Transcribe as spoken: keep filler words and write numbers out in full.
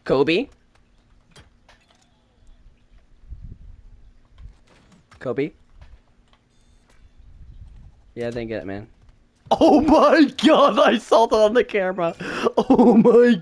Kobe? Kobe? Yeah, I didn't get it, man. Oh my god, I saw that on the camera. Oh my